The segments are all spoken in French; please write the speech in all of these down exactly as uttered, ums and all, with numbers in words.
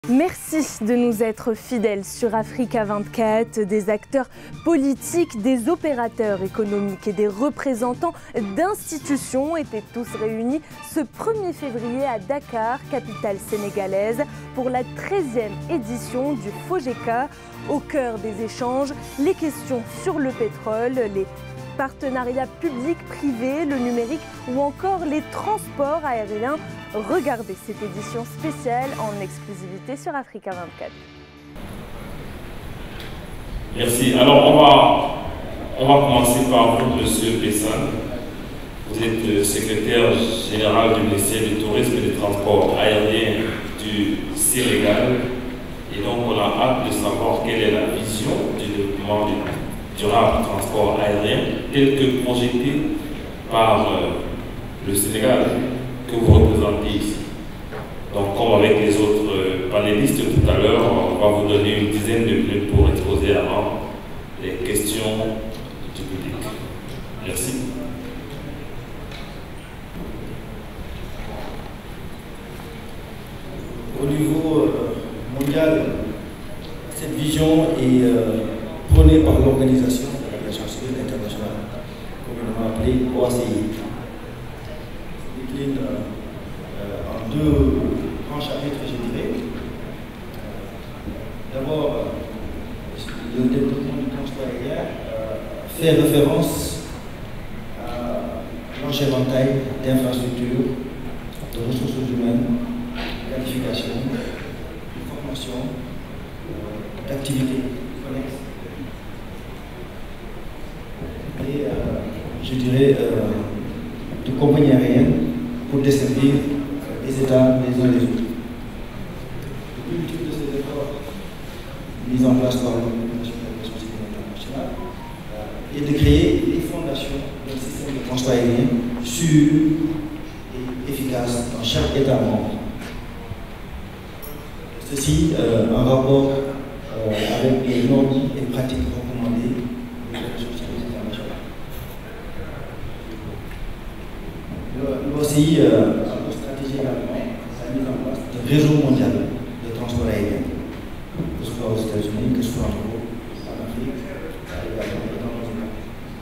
Merci de nous être fidèles sur Africa vingt-quatre. Des acteurs politiques, des opérateurs économiques et des représentants d'institutions étaient tous réunis ce premier février à Dakar, capitale sénégalaise, pour la treizième édition du FOGECA. Au cœur des échanges, les questions sur le pétrole, les partenariats publics-privés, le numérique ou encore les transports aériens. Regardez cette édition spéciale en exclusivité sur Africa vingt-quatre. Merci. Alors on va, on va commencer par vous, Monsieur Pessan. Vous êtes le secrétaire général du ministère du Tourisme et des Transports aériens du Sénégal. Et donc on a hâte de savoir quelle est la vision du développement durable du transport aérien tel que projeté par euh, le Sénégal que vous représentez ici. Donc comme avec les autres euh, panélistes tout à l'heure, on va vous donner une dizaine de minutes pour exposer avant les questions du public. Merci. Au niveau euh, mondial, cette vision est euh, prônée par l'Organisation de l'aviation civile internationale, communément appelée O A C I. Se décline euh, en deux grands chapitres, je dirais. Euh, D'abord, euh, le développement du transport aérien euh, fait référence à un large éventail d'infrastructures, de ressources humaines, qualification, de formation, euh, d'activités connexes. Et euh, je dirais euh, de compagnies aériennes pour desservir les États les uns les autres. Le but de ces efforts mis en place par l'Organisation de l'aviation civile internationale euh, est de créer les fondations d'un système de transport aérien sûr et efficace dans chaque État membre. Ceci euh, en rapport euh, avec les normes et pratiques recommandées de l'aviation civile internationale. L'O A C I euh, a une stratégie également, a mis en place un réseau mondial de transport aérien, que ce soit aux États-Unis, que ce soit en Europe, en Afrique, également dans nos États.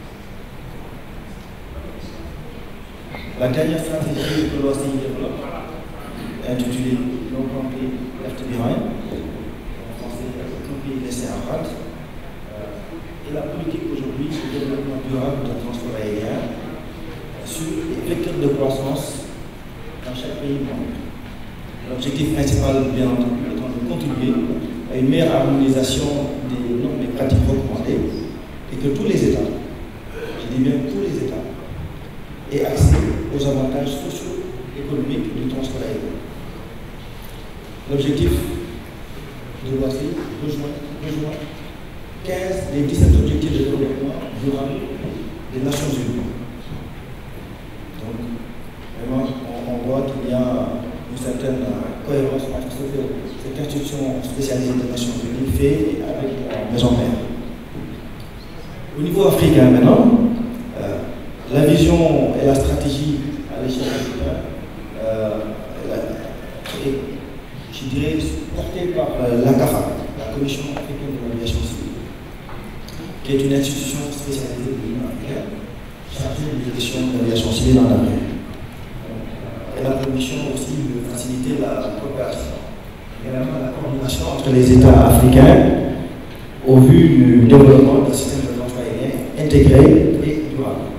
La dernière stratégie que l'O A C I développe, intitulée No Country Left Behind, en français, aucun pays laissé en rade, et la politique aujourd'hui de développement durable du transport aérien sur les vecteurs de croissance dans chaque pays membre. L'objectif principal, bien entendu, étant de contribuer à une meilleure harmonisation des normes et pratiques recommandées et que tous les États, je dis bien tous les États, aient accès aux avantages sociaux et économiques du transport aérien. L'objectif de l'O A C I rejoint, rejoint quinze des dix-sept objectifs de développement durable des Nations Unies. Donc, vraiment, on, on voit qu'il y a une certaine cohérence entre ce que cette institution spécialisée des Nations Unies fait avec la maison mère. Au niveau africain maintenant, euh, la vision et la stratégie à l'échelle africaine euh, est, je dirais, portée par euh, l'A C A F A, la Commission africaine de l'aviation civile, qui est une institution spécialisée de l'Union africaine, chargée des questions de l'aviation civile en Afrique. Elle a pour mission aussi de faciliter la coopération, également la coordination entre les États africains au vu du développement d'un système de transport aérien intégré et durable.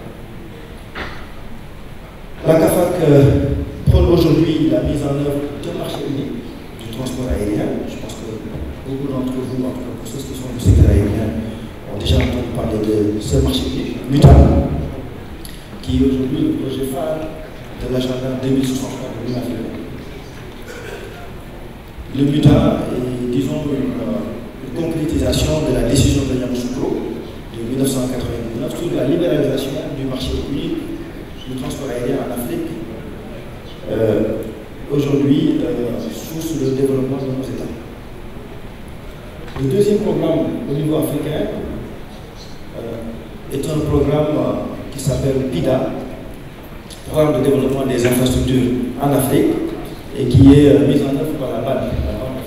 La C A F A C prône aujourd'hui la mise en œuvre d'un marché unique du transport aérien. Je pense que beaucoup d'entre vous, en tout cas pour ceux qui sont du secteur aérien, ont déjà entendu parler de ce marché unique, MUTA, qui est aujourd'hui le projet phare de l'agenda deux mille soixante-trois de l'Union africaine. Le MUTA est, disons, une, une concrétisation de la décision de Yamoussoukro de mille neuf cent quatre-vingt-dix-neuf sur la libéralisation du marché unique du transport aérien en Afrique, euh, aujourd'hui euh, sous le développement de nos États. Le deuxième programme au niveau africain euh, est un programme euh, qui s'appelle PIDA, Programme de développement des infrastructures en Afrique, et qui est euh, mise en œuvre par la B A D, la Banque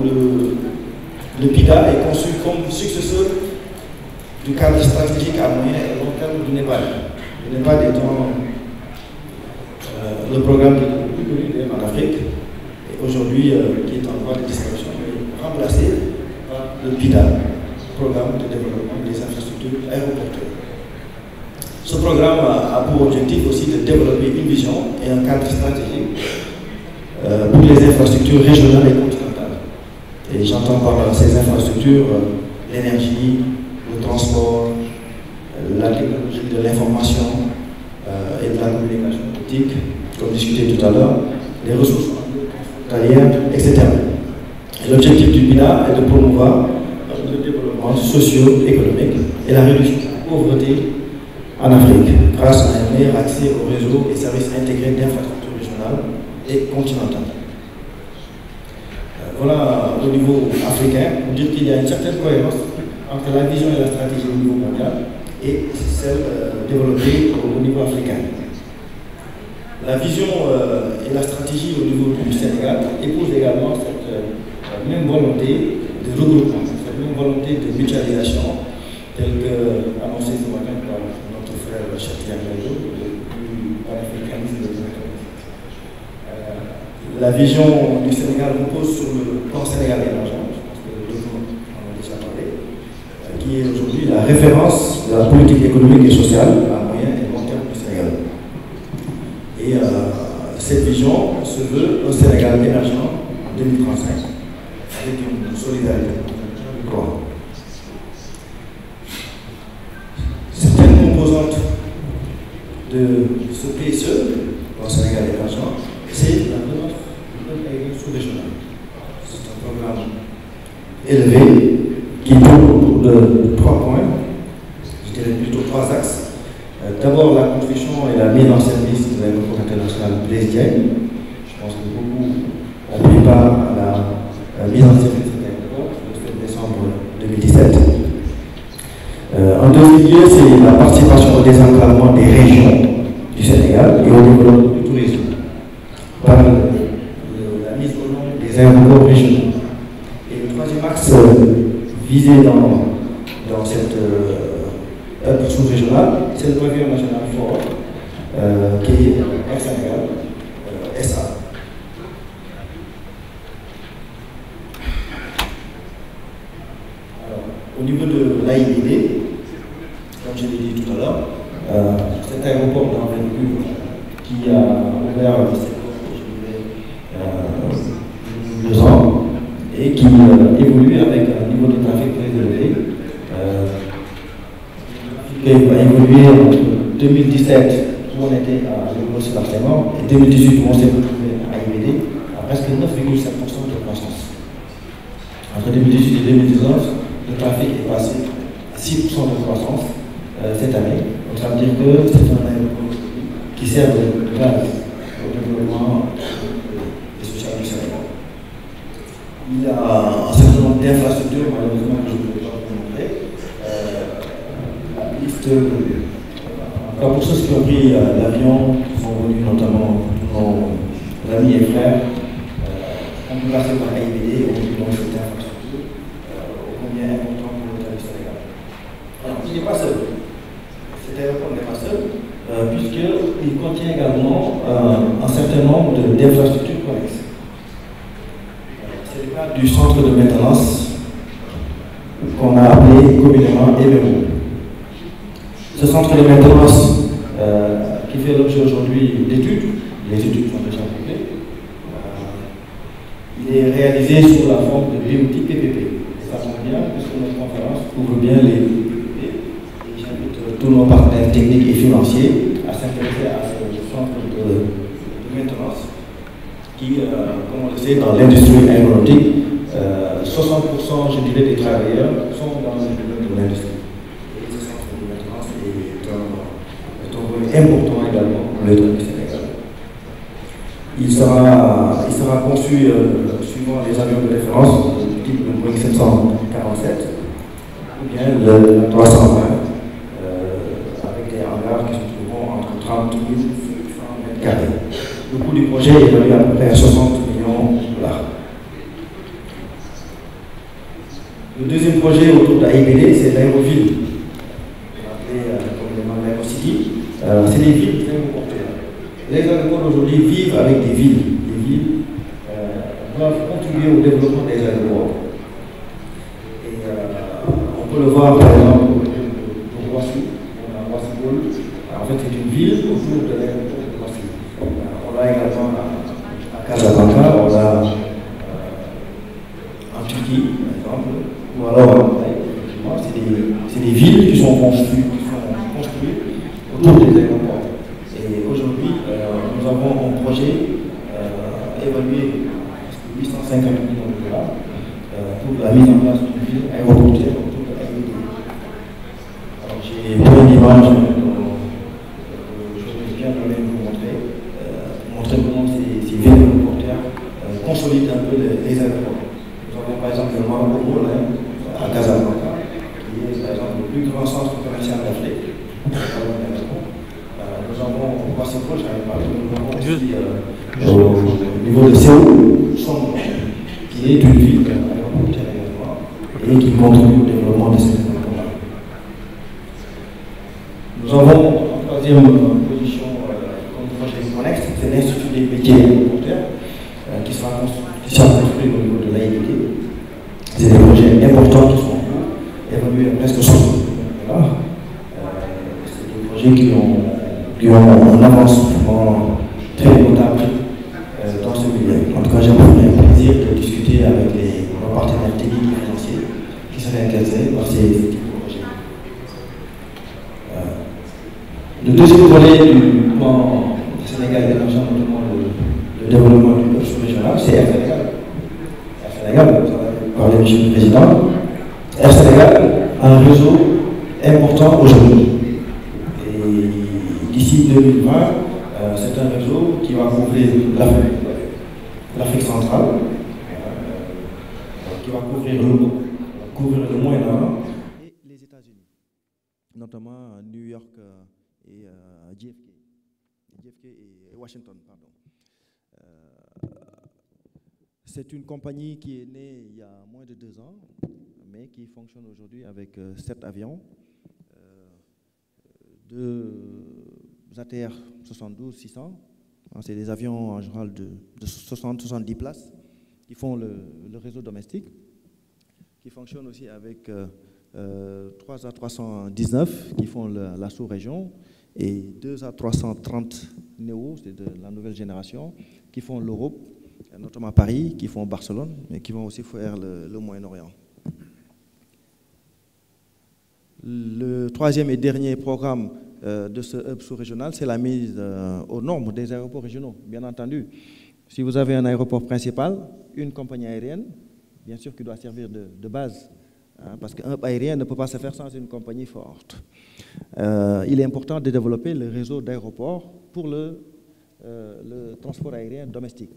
le, le PIDA est conçu comme successeur du cadre stratégique à moyen et long terme du Népal. Le Népal étant euh, le programme le plus connu en Afrique, et aujourd'hui euh, qui est en voie de disparition, mais remplacé par le PIDA, Programme de développement des infrastructures aéroportuaires. Ce programme a, a pour objectif aussi de développer une vision et un cadre stratégique euh, pour les infrastructures régionales et continentales. Et j'entends par ces infrastructures euh, l'énergie, le transport, euh, la technologie de l'information euh, et de la communication politique, comme discuté tout à l'heure, les ressources frontalières, et cetera. L'objectif du PIDA est de promouvoir le développement socio-économique et la réduction de la pauvreté en Afrique, grâce à un meilleur accès aux réseaux et services intégrés d'infrastructures régionales et continentales. Euh, voilà au niveau africain, pour dire qu'il y a une certaine cohérence entre la vision et la stratégie au niveau mondial et celle euh, développée au, au niveau africain. La vision euh, et la stratégie au niveau du Sénégal épousent également cette euh, même volonté de regroupement, cette même volonté de mutualisation, telle que annoncée ce matin par notre frère Cheikh Diallo, du panafricanisme de euh, La vision du Sénégal repose sur le plan sénégalais émergent, je pense que deux fois on en a déjà parlé, euh, qui est aujourd'hui la référence de la politique économique et sociale à moyen et long terme du Sénégal. Et euh, cette vision se veut un Sénégal émergent en deux mille trente-cinq, avec une solidarité. Certaines composantes de ce P S E, au Sénégal émergent, c'est la demande de l'Union sous-régionale. C'est un programme élevé qui tourne autour de trois points, je dirais plutôt trois axes. Euh, D'abord, la construction et la mise en service de l'aéroport international Blaise Diagne. Je pense que beaucoup ont pris part à la, la mise en service de l'aéroport le sept décembre deux mille dix-sept. Euh, en deuxième lieu, c'est la participation au désenclavement des régions du Sénégal et au développement du tourisme par le, le, la mise au nom des aéroports régionaux. Et le troisième axe euh, visé dans, dans cette euh, sous-régionale, c'est le pavillon national fort euh, qui est Air Sénégal euh, S A. Alors, au niveau de l'A I B D, comme je l'ai dit tout à l'heure, euh, cet aéroport d'envergure qui a ouvert ses portes, je dirais, euh, deux ans et qui euh, évolue avec un niveau de trafic très élevé. Euh, qui va évoluer entre deux mille dix-sept, où on était à Léopold Sédar Senghor, et deux mille dix-huit, où on s'est retrouvé à I B D, à presque neuf virgule sept pour cent de croissance. Entre deux mille dix-huit et deux mille dix-neuf, le trafic est passé à six pour cent de croissance euh, cette année. Donc ça veut dire que c'est un aéroport qui sert de base au développement des social du Sénégal. Il y a un certain nombre d'infrastructures, malheureusement, que je ne peux pas vous montrer. Euh, la liste, euh, pour ceux qui ont pris euh, l'avion, qui sont venus notamment nos amis et frères, euh, on peut passer par A I B D et on peut dans cette infrastructure, euh, combien important pour l'État du Sénégal. Alors, il n'est pas seul. Cet aéroport n'est pas seul, euh, puisqu'il contient également euh, un certain nombre d'infrastructures connexes. C'est le cas du centre de maintenance qu'on a appelé communément E V O. Ce centre de maintenance euh, qui fait l'objet aujourd'hui d'études, les études sont déjà complètes, euh, il est réalisé sous la forme de B O T P P P. Et ça tombe bien puisque notre conférence couvre bien les P P P et j'invite tous nos partenaires techniques et financiers à s'intéresser à ce centre de, de maintenance qui, euh, comme on le sait, dans l'industrie aéronautique, euh, soixante pour cent, je dirais, des travailleurs sont dans le domaine de l'industrie. Et ce centre de maintenance est un, est un volet important également pour l'État du Sénégal. Il sera, il sera conçu euh, suivant les avions de référence du type de Boeing sept cent quarante-sept ou bien le trois cent vingt euh, avec des hangars qui se trouveront entre trente mille et cent mètres carrés. Le coût du projet est évalué à peu près à soixante millions de dollars. Le deuxième projet autour de l'A I B D, c'est l'aéroville, appelé euh, communément l'Aérocity. Euh, c'est des villes très porteurs. Les aéroports aujourd'hui vivent avec des villes. Les villes euh, doivent contribuer au développement des aéroports. Et euh, on peut le voir par exemple au Roissy, on a Roissy-Gaulle. En fait, c'est une ville autour de l'aéroport de Roissy. Euh, on l'a également à, à Casablanca, on l'a euh, en Turquie, par exemple. Ou alors, c'est des, des villes qui sont construites, qui sont construites autour des aéroports. Et aujourd'hui, euh, nous avons un projet euh, évalué à huit cent cinquante millions de dollars euh, pour la mise en place d'une ville aéroportuaire autour de l'A I B D. Alors, j'ai pris une image euh, que je viens de vous montrer, euh, pour montrer comment ces, ces villes aéroportuaires euh, consolident un peu les, les aéroports. Nous avons par exemple le Maroc à Casablanca, qui est par exemple le plus grand centre commercial d'Afrique. Euh, nous avons, moi c'est proche, j'avais parlé, nous avons aussi euh, au niveau de Séoul, Songdo, qui est une ville aéroportuaire également, et qui contribue au développement de cette économie. Nous avons en troisième position euh, comme projet connexe, c'est l'Institut des métiers aéroportuaires, euh, qui sera construit au niveau de l'A I B D. C'est des projets importants qui sont évalués à presque soixante millions de dollars. Euh, c'est des projets qui ont, qui ont un avancement très notable euh, dans ce milieu. En tout cas, j'ai le plaisir de discuter avec les, nos partenaires techniques et financiers qui seraient intéressés par ces types de projets. Euh, le deuxième volet du plan Sénégal émergent, notamment le, le développement du sous-régional, c'est Air Sénégal. Air Sénégal, par le Monsieur le Président, Air Sénégal a un réseau important aujourd'hui. Et d'ici deux mille vingt, euh, c'est un réseau qui va couvrir l'Afrique centrale, euh, qui va couvrir le, couvrir le Moyen-Orient et les États-Unis, notamment New York et euh, J F K, J F K et Washington, pardon. C'est une compagnie qui est née il y a moins de deux ans, mais qui fonctionne aujourd'hui avec euh, sept avions, euh, deux A T R soixante-douze six cents. C'est des avions en général de, de soixante à soixante-dix places qui font le, le réseau domestique, qui fonctionnent aussi avec euh, euh, trois A trois cent dix-neuf qui font le, la sous-région et deux A trois cent trente Neo, c'est de la nouvelle génération, qui font l'Europe, notamment Paris, qui font Barcelone, mais qui vont aussi faire le, le Moyen-Orient. Le troisième et dernier programme euh, de ce hub sous-régional, c'est la mise euh, aux normes des aéroports régionaux, bien entendu. Si vous avez un aéroport principal, une compagnie aérienne, bien sûr qui doit servir de, de base, hein, parce qu'un hub aérien ne peut pas se faire sans une compagnie forte. Euh, il est important de développer le réseau d'aéroports pour le, euh, le transport aérien domestique.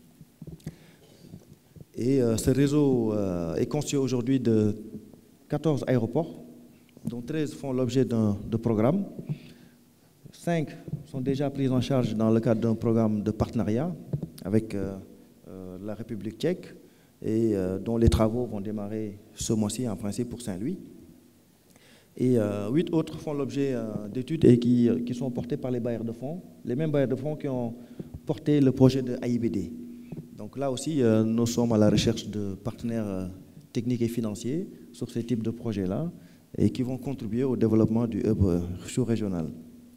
Et euh, ce réseau euh, est constitué aujourd'hui de quatorze aéroports, dont treize font l'objet d'un programme. cinq sont déjà pris en charge dans le cadre d'un programme de partenariat avec euh, euh, la République tchèque et euh, dont les travaux vont démarrer ce mois-ci en principe pour Saint-Louis. Et euh, huit autres font l'objet euh, d'études et qui, qui sont portés par les bailleurs de fonds, les mêmes bailleurs de fonds qui ont porté le projet de A I B D. Donc là aussi, euh, nous sommes à la recherche de partenaires euh, techniques et financiers sur ce type de projets-là et qui vont contribuer au développement du hub euh, sous-régional.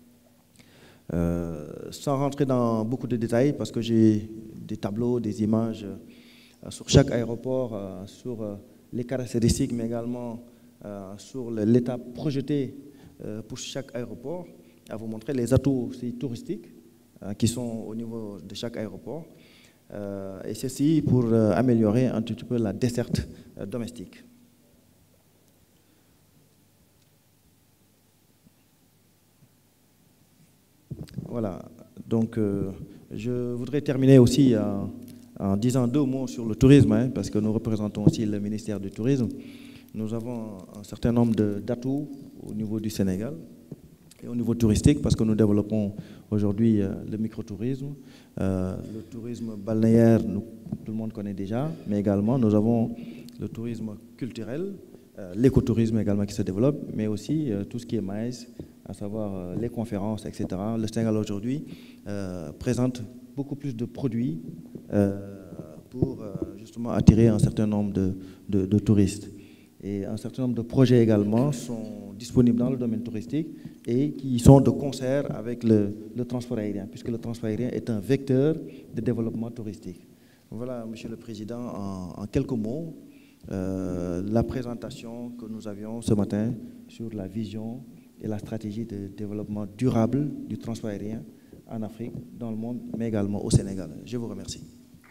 Euh, sans rentrer dans beaucoup de détails, parce que j'ai des tableaux, des images euh, sur chaque aéroport, euh, sur euh, les caractéristiques, mais également euh, sur l'état projeté euh, pour chaque aéroport, à vous montrer les atouts aussi touristiques euh, qui sont au niveau de chaque aéroport. Euh, et ceci pour euh, améliorer un petit peu la desserte euh, domestique. Voilà, donc euh, je voudrais terminer aussi en, en disant deux mots sur le tourisme, hein, parce que nous représentons aussi le ministère du Tourisme. Nous avons un certain nombre d'atouts au niveau du Sénégal et au niveau touristique, parce que nous développons aujourd'hui euh, le microtourisme, euh, le tourisme balnéaire, nous, tout le monde connaît déjà, mais également nous avons le tourisme culturel, euh, l'écotourisme également qui se développe, mais aussi euh, tout ce qui est maïs, à savoir euh, les conférences, et cetera. Le Sénégal aujourd'hui euh, présente beaucoup plus de produits euh, pour euh, justement attirer un certain nombre de, de, de touristes. Et un certain nombre de projets également sont disponibles dans le domaine touristique et qui sont de concert avec le, le transport aérien, puisque le transport aérien est un vecteur de développement touristique. Voilà, Monsieur le Président, en, en quelques mots, euh, la présentation que nous avions ce matin sur la vision et la stratégie de développement durable du transport aérien en Afrique, dans le monde, mais également au Sénégal. Je vous remercie.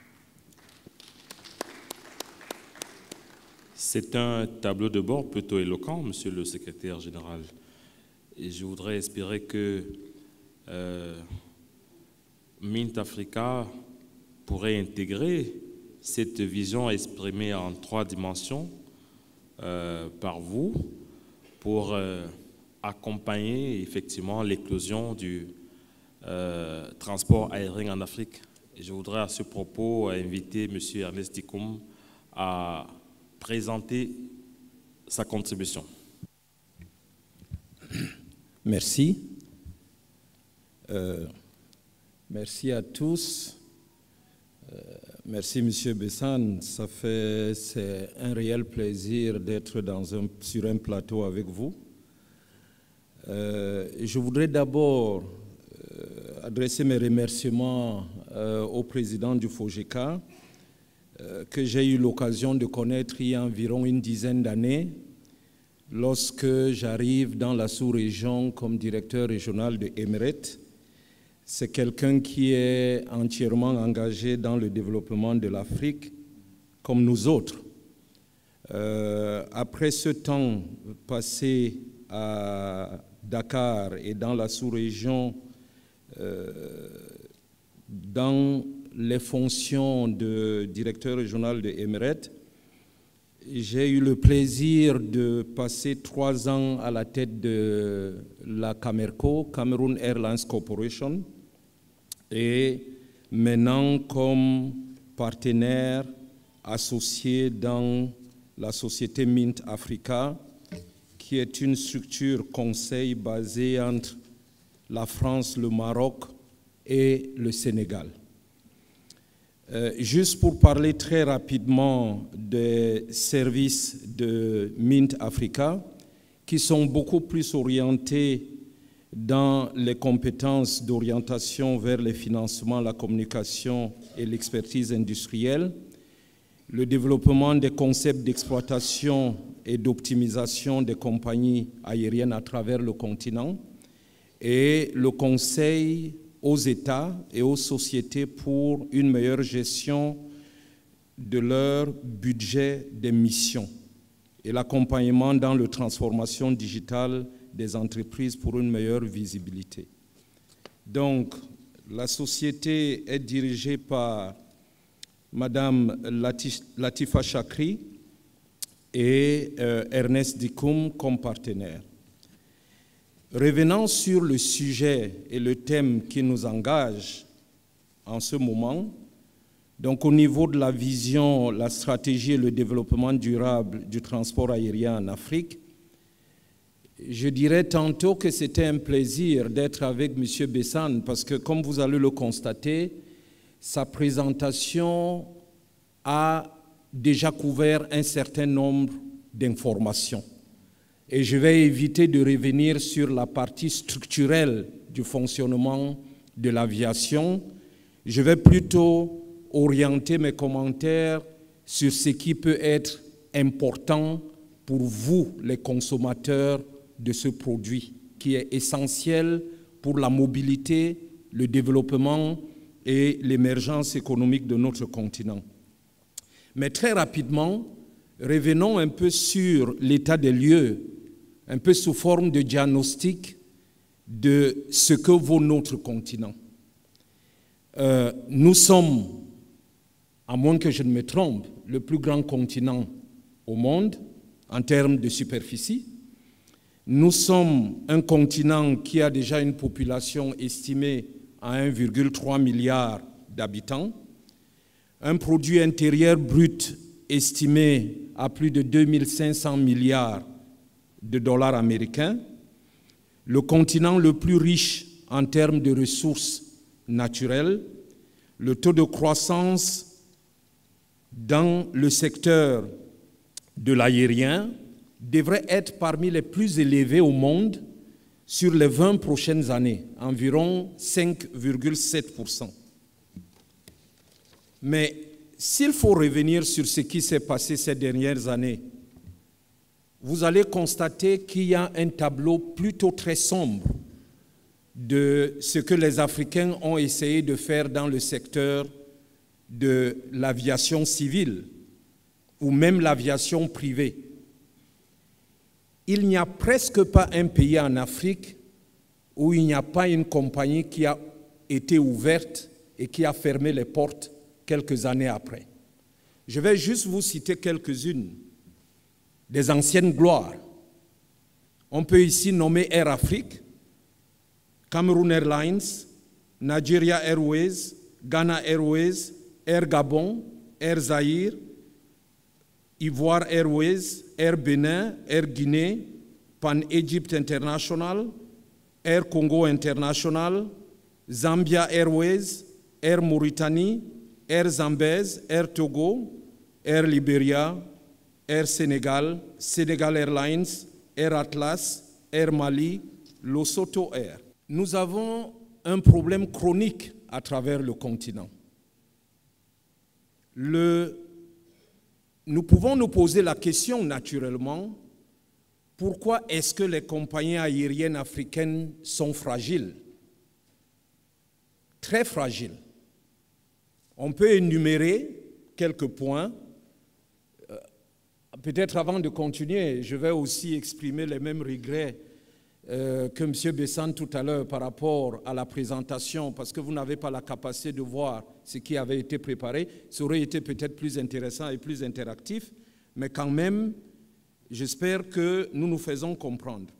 C'est un tableau de bord plutôt éloquent, Monsieur le Secrétaire général. Et je voudrais espérer que euh, Mint Africa pourrait intégrer cette vision exprimée en trois dimensions euh, par vous pour euh, accompagner effectivement l'éclosion du euh, transport aérien en Afrique. Et je voudrais à ce propos inviter M. Ernest Dikoum à présenter sa contribution. Merci. Euh, merci à tous. Euh, merci M. Bessan. Ça fait, c'est un réel plaisir d'être dans un, sur un plateau avec vous. Euh, je voudrais d'abord euh, adresser mes remerciements euh, au président du FOGECA, que j'ai eu l'occasion de connaître il y a environ une dizaine d'années, lorsque j'arrive dans la sous-région comme directeur régional de Emirates. C'est quelqu'un qui est entièrement engagé dans le développement de l'Afrique, comme nous autres. Euh, après ce temps passé à Dakar et dans la sous-région, euh, dans les fonctions de directeur régional de Emirates, j'ai eu le plaisir de passer trois ans à la tête de la Camerco, Cameroon Airlines Corporation, et maintenant comme partenaire associé dans la société Mint Africa, qui est une structure conseil basée entre la France, le Maroc et le Sénégal. Euh, juste pour parler très rapidement des services de Mint Africa, qui sont beaucoup plus orientés dans les compétences d'orientation vers les financements, la communication et l'expertise industrielle, le développement des concepts d'exploitation et d'optimisation des compagnies aériennes à travers le continent, et le conseil aux États et aux sociétés pour une meilleure gestion de leur budget d'émissions et l'accompagnement dans la transformation digitale des entreprises pour une meilleure visibilité. Donc, la société est dirigée par Madame Latifa Chakri et euh, Ernest Dikoum comme partenaires. Revenant sur le sujet et le thème qui nous engage en ce moment, donc au niveau de la vision, la stratégie et le développement durable du transport aérien en Afrique, je dirais tantôt que c'était un plaisir d'être avec M. Bessan parce que, comme vous allez le constater, sa présentation a déjà couvert un certain nombre d'informations. Et je vais éviter de revenir sur la partie structurelle du fonctionnement de l'aviation. Je vais plutôt orienter mes commentaires sur ce qui peut être important pour vous, les consommateurs de ce produit, qui est essentiel pour la mobilité, le développement et l'émergence économique de notre continent. Mais très rapidement, revenons un peu sur l'état des lieux, un peu sous forme de diagnostic de ce que vaut notre continent. Euh, nous sommes, à moins que je ne me trompe, le plus grand continent au monde en termes de superficie. Nous sommes un continent qui a déjà une population estimée à un virgule trois milliard d'habitants, un produit intérieur brut estimé à plus de deux mille cinq cents milliards de dollars américains, le continent le plus riche en termes de ressources naturelles, le taux de croissance dans le secteur de l'aérien devrait être parmi les plus élevés au monde sur les vingt prochaines années, environ cinq virgule sept pour cent. Mais s'il faut revenir sur ce qui s'est passé ces dernières années, vous allez constater qu'il y a un tableau plutôt très sombre de ce que les Africains ont essayé de faire dans le secteur de l'aviation civile ou même l'aviation privée. Il n'y a presque pas un pays en Afrique où il n'y a pas une compagnie qui a été ouverte et qui a fermé les portes quelques années après. Je vais juste vous citer quelques-unes des anciennes gloires. On peut ici nommer Air Afrique, Cameroon Airlines, Nigeria Airways, Ghana Airways, Air Gabon, Air Zaïre, Ivoire Airways, Air Benin, Air Guinée, Pan Egypt International, Air Congo International, Zambia Airways, Air Mauritanie, Air Zambèze, Air Togo, Air Liberia, Air Sénégal, Sénégal Airlines, Air Atlas, Air Mali, Lesotho Air. Nous avons un problème chronique à travers le continent. Le, nous pouvons nous poser la question naturellement, pourquoi est-ce que les compagnies aériennes africaines sont fragiles? Très fragiles. On peut énumérer quelques points. Euh, Peut-être avant de continuer, je vais aussi exprimer les mêmes regrets euh, que M. Bessane tout à l'heure par rapport à la présentation, parce que vous n'avez pas la capacité de voir ce qui avait été préparé. Ça aurait été peut-être plus intéressant et plus interactif, mais quand même, j'espère que nous nous faisons comprendre.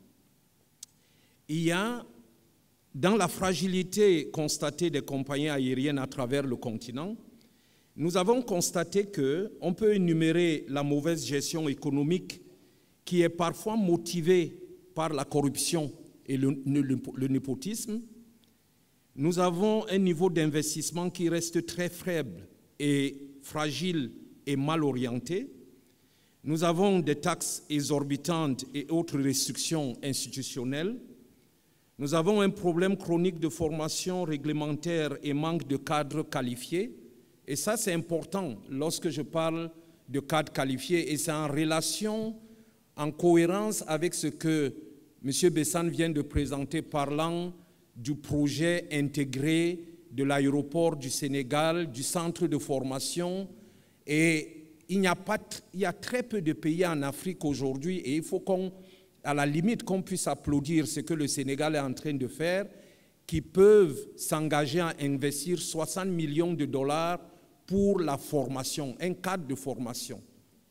Il y a, dans la fragilité constatée des compagnies aériennes à travers le continent, nous avons constaté qu'on peut énumérer la mauvaise gestion économique qui est parfois motivée par la corruption et le, le, le népotisme. Nous avons un niveau d'investissement qui reste très faible et fragile et mal orienté. Nous avons des taxes exorbitantes et autres restrictions institutionnelles. Nous avons un problème chronique de formation réglementaire et manque de cadres qualifiés. Et ça, c'est important lorsque je parle de cadres qualifiés, et c'est en relation, en cohérence avec ce que M. Bessane vient de présenter, parlant du projet intégré de l'aéroport du Sénégal, du centre de formation. Et il n'y a pas, il y a très peu de pays en Afrique aujourd'hui, et il faut qu'on, à la limite, qu'on puisse applaudir ce que le Sénégal est en train de faire, qui peuvent s'engager à investir soixante millions de dollars pour la formation, un cadre de formation.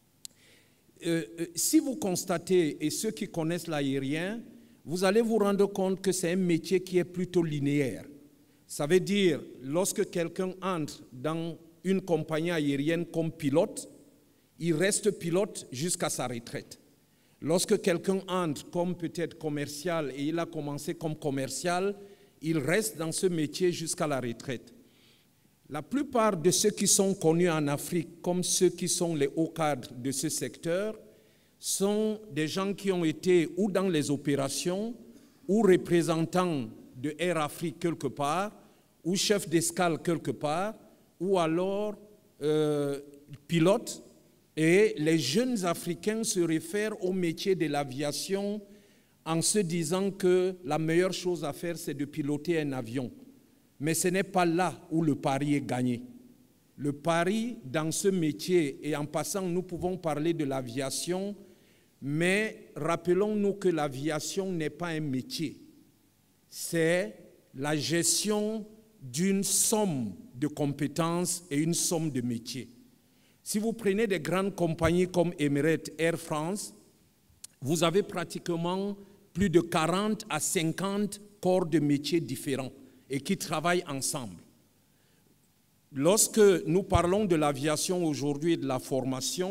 Euh, euh, si vous constatez, et ceux qui connaissent l'aérien, vous allez vous rendre compte que c'est un métier qui est plutôt linéaire. Ça veut dire, lorsque quelqu'un entre dans une compagnie aérienne comme pilote, il reste pilote jusqu'à sa retraite. Lorsque quelqu'un entre comme peut-être commercial et il a commencé comme commercial, il reste dans ce métier jusqu'à la retraite. La plupart de ceux qui sont connus en Afrique, comme ceux qui sont les hauts cadres de ce secteur, sont des gens qui ont été ou dans les opérations, ou représentants de Air Afrique quelque part, ou chefs d'escale quelque part, ou alors euh, pilotes. Et les jeunes Africains se réfèrent au métier de l'aviation en se disant que la meilleure chose à faire, c'est de piloter un avion. Mais ce n'est pas là où le pari est gagné. Le pari dans ce métier, et en passant, nous pouvons parler de l'aviation, mais rappelons-nous que l'aviation n'est pas un métier. C'est la gestion d'une somme de compétences et une somme de métiers. Si vous prenez des grandes compagnies comme Emirates, Air France, vous avez pratiquement plus de quarante à cinquante corps de métiers différents et qui travaillent ensemble. Lorsque nous parlons de l'aviation aujourd'hui et de la formation,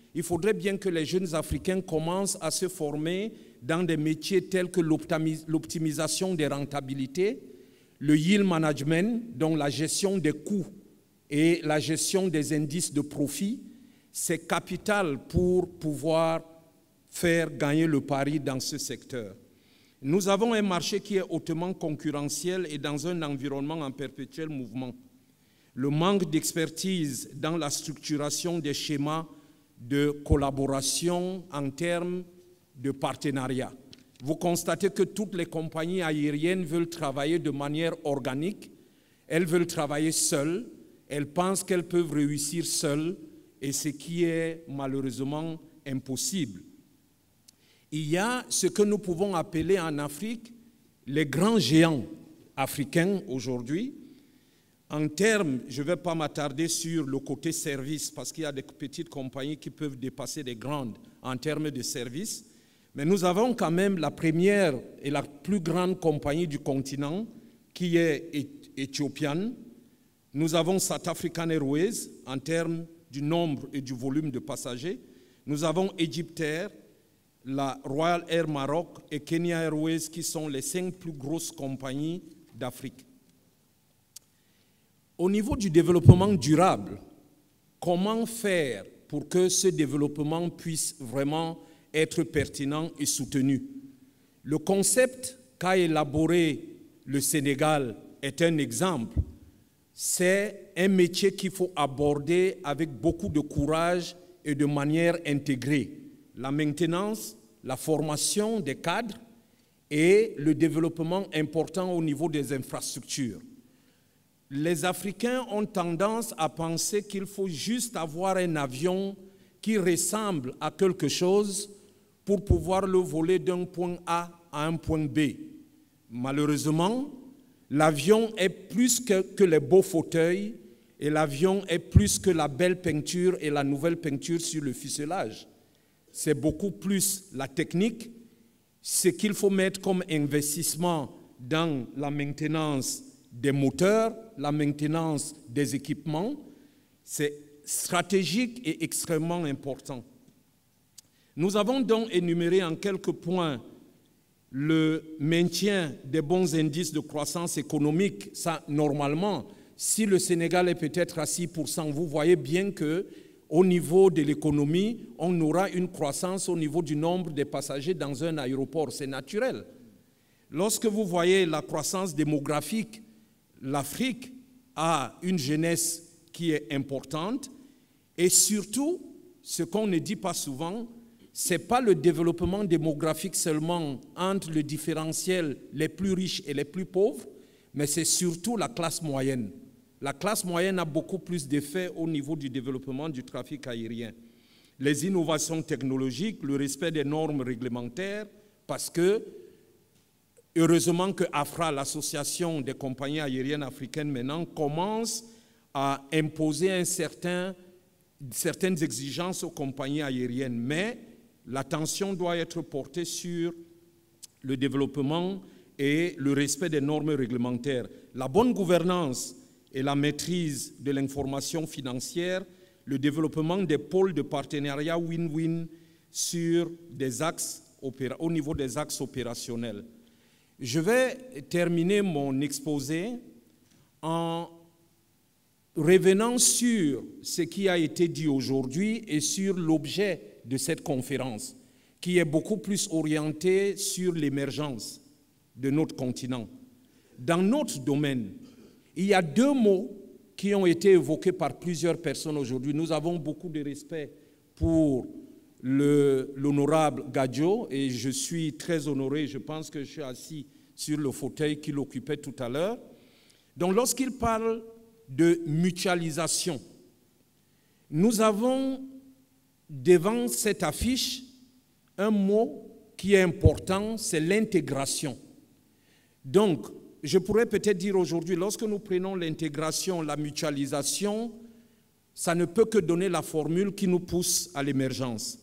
il faudrait bien que les jeunes Africains commencent à se former dans des métiers tels que l'optimisation des rentabilités, le yield management, donc la gestion des coûts et la gestion des indices de profit. C'est capital pour pouvoir faire gagner le pari dans ce secteur. Nous avons un marché qui est hautement concurrentiel et dans un environnement en perpétuel mouvement. Le manque d'expertise dans la structuration des schémas de collaboration en termes de partenariat. Vous constatez que toutes les compagnies aériennes veulent travailler de manière organique, elles veulent travailler seules, elles pensent qu'elles peuvent réussir seules, et ce qui est malheureusement impossible. Il y a ce que nous pouvons appeler en Afrique les grands géants africains aujourd'hui. En termes, je ne vais pas m'attarder sur le côté service parce qu'il y a des petites compagnies qui peuvent dépasser les grandes en termes de service. Mais nous avons quand même la première et la plus grande compagnie du continent qui est éthiopienne. Nous avons South African Airways en termes du nombre et du volume de passagers. Nous avons Egypt Air, la Royal Air Maroc et Kenya Airways qui sont les cinq plus grosses compagnies d'Afrique. Au niveau du développement durable, comment faire pour que ce développement puisse vraiment être pertinent et soutenu? Le concept qu'a élaboré le Sénégal est un exemple. C'est un métier qu'il faut aborder avec beaucoup de courage et de manière intégrée. La maintenance, la formation des cadres et le développement important au niveau des infrastructures. Les Africains ont tendance à penser qu'il faut juste avoir un avion qui ressemble à quelque chose pour pouvoir le voler d'un point A à un point B. Malheureusement, l'avion est plus que, que les beaux fauteuils et l'avion est plus que la belle peinture et la nouvelle peinture sur le fuselage. C'est beaucoup plus la technique, ce qu'il faut mettre comme investissement dans la maintenance des moteurs, la maintenance des équipements, c'est stratégique et extrêmement important. Nous avons donc énuméré en quelques points le maintien des bons indices de croissance économique. Ça, normalement, si le Sénégal est peut-être à six pour cent, vous voyez bien qu'au niveau de l'économie, on aura une croissance au niveau du nombre de passagers dans un aéroport. C'est naturel. Lorsque vous voyez la croissance démographique, l'Afrique a une jeunesse qui est importante et surtout, ce qu'on ne dit pas souvent, ce n'est pas le développement démographique seulement entre le différentiel les plus riches et les plus pauvres, mais c'est surtout la classe moyenne. La classe moyenne a beaucoup plus d'effet au niveau du développement du trafic aérien. Les innovations technologiques, le respect des normes réglementaires, parce que heureusement que AFRA, l'association des compagnies aériennes africaines maintenant, commence à imposer un certain, certaines exigences aux compagnies aériennes. Mais l'attention doit être portée sur le développement et le respect des normes réglementaires. La bonne gouvernance et la maîtrise de l'information financière, le développement des pôles de partenariat win-win sur des axes au niveau des axes opérationnels. Je vais terminer mon exposé en revenant sur ce qui a été dit aujourd'hui et sur l'objet de cette conférence, qui est beaucoup plus orienté sur l'émergence de notre continent. Dans notre domaine, il y a deux mots qui ont été évoqués par plusieurs personnes aujourd'hui. Nous avons beaucoup de respect pour l'honorable Gadjo et je suis très honoré, je pense que je suis assis sur le fauteuil qu'il occupait tout à l'heure. Donc lorsqu'il parle de mutualisation, nous avons devant cette affiche un mot qui est important, c'est l'intégration. Donc, je pourrais peut-être dire aujourd'hui, lorsque nous prenons l'intégration, la mutualisation, ça ne peut que donner la formule qui nous pousse à l'émergence.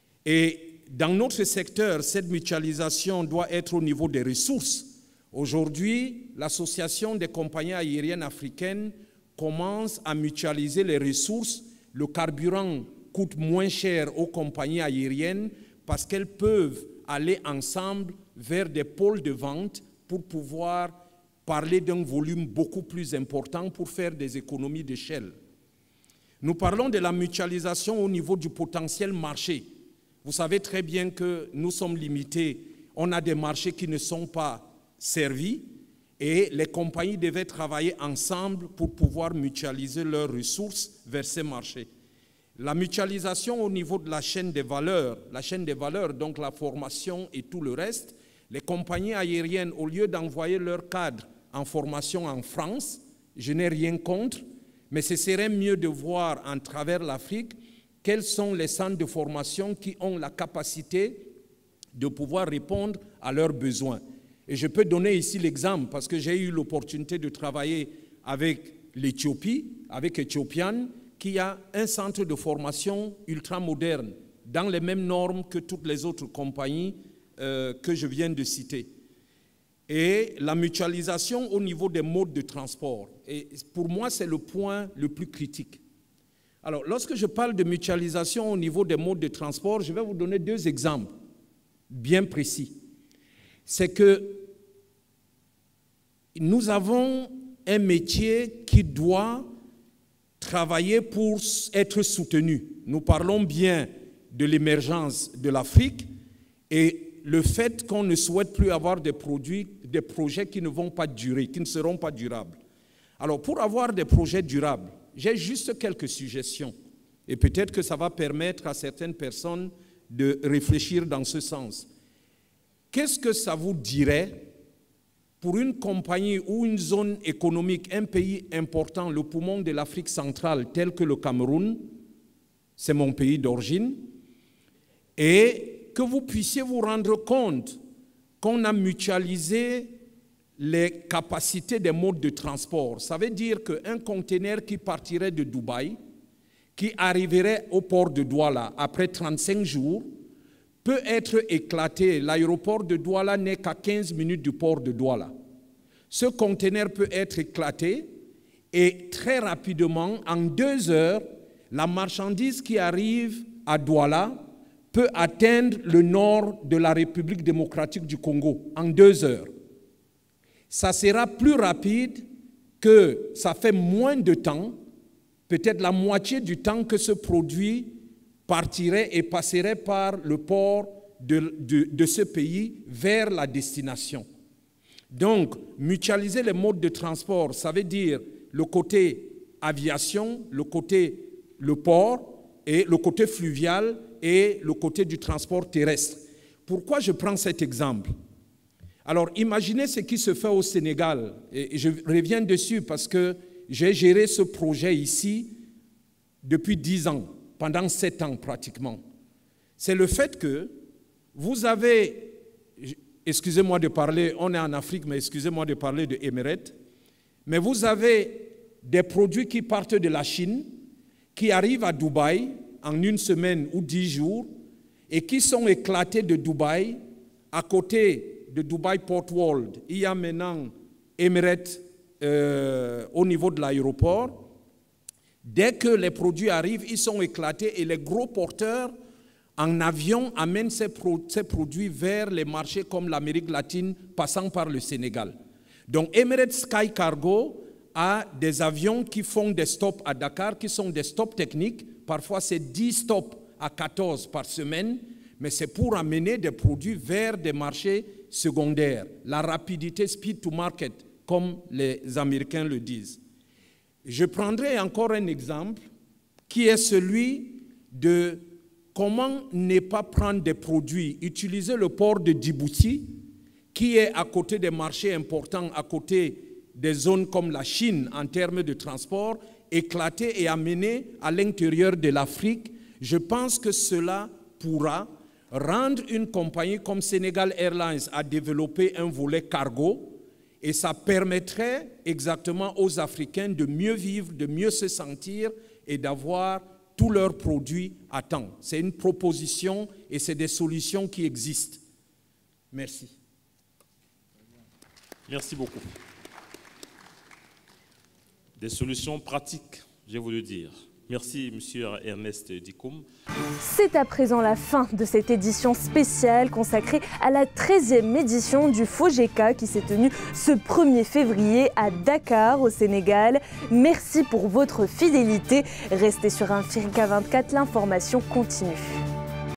Et dans notre secteur, cette mutualisation doit être au niveau des ressources. Aujourd'hui, l'Association des compagnies aériennes africaines commence à mutualiser les ressources, le carburant coûte moins cher aux compagnies aériennes parce qu'elles peuvent aller ensemble vers des pôles de vente pour pouvoir parler d'un volume beaucoup plus important pour faire des économies d'échelle. Nous parlons de la mutualisation au niveau du potentiel marché. Vous savez très bien que nous sommes limités. On a des marchés qui ne sont pas servis et les compagnies devaient travailler ensemble pour pouvoir mutualiser leurs ressources vers ces marchés. La mutualisation au niveau de la chaîne des valeurs, la chaîne des valeurs, donc la formation et tout le reste, les compagnies aériennes, au lieu d'envoyer leurs cadres en formation en France, je n'ai rien contre, mais ce serait mieux de voir en travers l'Afrique quels sont les centres de formation qui ont la capacité de pouvoir répondre à leurs besoins. Et je peux donner ici l'exemple parce que j'ai eu l'opportunité de travailler avec l'Éthiopie, avec Ethiopian, qui a un centre de formation ultra moderne, dans les mêmes normes que toutes les autres compagnies euh, que je viens de citer. Et la mutualisation au niveau des modes de transport. Et pour moi, c'est le point le plus critique. Alors, lorsque je parle de mutualisation au niveau des modes de transport, je vais vous donner deux exemples bien précis. C'est que nous avons un métier qui doit travailler pour être soutenu. Nous parlons bien de l'émergence de l'Afrique et le fait qu'on ne souhaite plus avoir des produits, des projets qui ne vont pas durer, qui ne seront pas durables. Alors, pour avoir des projets durables, j'ai juste quelques suggestions et peut-être que ça va permettre à certaines personnes de réfléchir dans ce sens. Qu'est-ce que ça vous dirait pour une compagnie ou une zone économique, un pays important, le poumon de l'Afrique centrale, tel que le Cameroun, c'est mon pays d'origine, et que vous puissiez vous rendre compte qu'on a mutualisé les capacités des modes de transport. Ça veut dire qu'un conteneur qui partirait de Dubaï, qui arriverait au port de Douala après trente-cinq jours, peut être éclaté. L'aéroport de Douala n'est qu'à quinze minutes du port de Douala. Ce conteneur peut être éclaté et très rapidement, en deux heures, la marchandise qui arrive à Douala peut atteindre le nord de la République démocratique du Congo en deux heures. Ça sera plus rapide que ça fait moins de temps, peut-être la moitié du temps que ce produit partirait et passerait par le port de, de, de ce pays vers la destination. Donc, mutualiser les modes de transport, ça veut dire le côté aviation, le côté le port, et le côté fluvial et le côté du transport terrestre. Pourquoi je prends cet exemple? Alors, imaginez ce qui se fait au Sénégal, et je reviens dessus parce que j'ai géré ce projet ici depuis dix ans. Pendant sept ans pratiquement. C'est le fait que vous avez, excusez-moi de parler, on est en Afrique, mais excusez-moi de parler de Emirates, mais vous avez des produits qui partent de la Chine, qui arrivent à Dubaï en une semaine ou dix jours, et qui sont éclatés de Dubaï, à côté de Dubai Port World. Il y a maintenant Emirates euh, au niveau de l'aéroport. Dès que les produits arrivent, ils sont éclatés et les gros porteurs en avion amènent ces, pro ces produits vers les marchés comme l'Amérique latine, passant par le Sénégal. Donc Emirates Sky Cargo a des avions qui font des stops à Dakar, qui sont des stops techniques. Parfois, c'est dix stops à quatorze par semaine, mais c'est pour amener des produits vers des marchés secondaires. La rapidité, speed to market, comme les Américains le disent. Je prendrai encore un exemple qui est celui de comment ne pas prendre des produits, utiliser le port de Djibouti qui est à côté des marchés importants, à côté des zones comme la Chine en termes de transport, éclater et amener à l'intérieur de l'Afrique. Je pense que cela pourra rendre une compagnie comme Senegal Airlines à développer un volet cargo. Et ça permettrait exactement aux Africains de mieux vivre, de mieux se sentir et d'avoir tous leurs produits à temps. C'est une proposition et c'est des solutions qui existent. Merci. Merci beaucoup. Des solutions pratiques, je vais vous le dire. Merci, Monsieur Ernest Dikoum. C'est à présent la fin de cette édition spéciale consacrée à la treizième édition du FOGECA qui s'est tenue ce premier février à Dakar, au Sénégal. Merci pour votre fidélité. Restez sur Africa vingt-quatre, l'information continue.